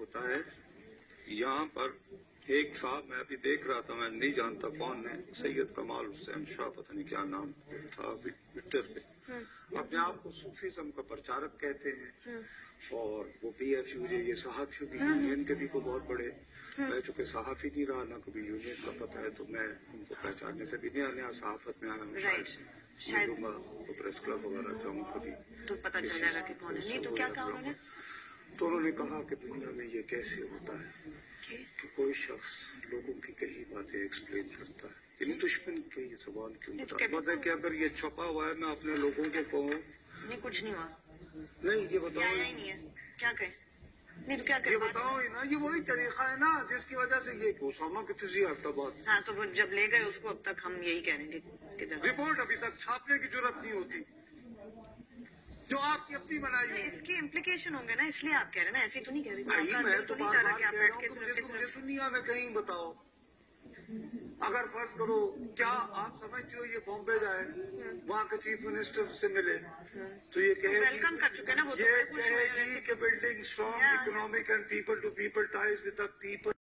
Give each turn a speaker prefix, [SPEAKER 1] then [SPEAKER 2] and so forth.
[SPEAKER 1] ہوتا ہے یہاں پر ایک صاحب میں ابھی دیکھ رہا تھا, میں نہیں جانتا کون ہے, سید کمال حسین شاہ, پتہ نہیں کیا نام تھا, ٹویٹر پہ اپنے آپ کو صوفیزم کا پرچارک کہتے ہیں, اور وہ پی ایف یو یہ صحافیوں کی یونین کے بھی کو بہت بڑے, میں چونکہ صحافی نہیں رہا نہ کبھی یونین کا پتہ ہے, تو میں ان کو پہچاننے سے بھی نہیں آنے, صحافت میں آیا ہوں شاید تو پریس کلب وغیرہ جاؤں کبھی
[SPEAKER 2] تو پتہ چل جائے گا کہ کون ہے. نہیں تو کیا کہا انہوں نے؟
[SPEAKER 1] تو انہوں نے کہا کہ دنیا میں یہ کیسے ہوتا ہے کہ کوئی شخص لوگوں کی کئی باتیں ایکسپلین کرتا ہے, یعنی دشمن کے یہ زبان کیوں بتا ہے کہ اگر یہ چھپا ہوا ہے میں اپنے لوگوں کو کہوں
[SPEAKER 2] نہیں کچھ نہیں ہوا,
[SPEAKER 1] نہیں یہ بتاؤ
[SPEAKER 2] ہی نہیں ہے, کیا کہیں نہیں تو کیا
[SPEAKER 1] یہ بتاؤ ہی نا, یہ وہی طریقہ ہے نا جس کی وجہ سے یہ اسامہ کی تجزیہ ہفتہ بعد.
[SPEAKER 2] ہاں تو جب لے گئے اس کو اب تک ہم یہی کہہ رہے ہیں
[SPEAKER 1] رپورٹ ابھی تک چھاپنے کی ضرورت نہیں ہوتی جو آپ کی اپنی بنائی ہے.
[SPEAKER 2] اس کے امپلیکیشن ہوں گے نا, اس لیے آپ کہہ رہے ہیں نا, ایسی تو نہیں کہہ رہی.
[SPEAKER 1] بھائی میں تو بار بار کہہ رہا ہوں کہ دنیا میں کہیں بتاؤ, اگر فرض کرو کیا آپ سمجھتے ہو یہ بامبے جائے وہاں کے چیف منسٹر سے ملے تو یہ کہے
[SPEAKER 2] ویلکم کر چکے نا وہ,
[SPEAKER 1] یہ کہے گی کہ building strong economic and people to people ties with the people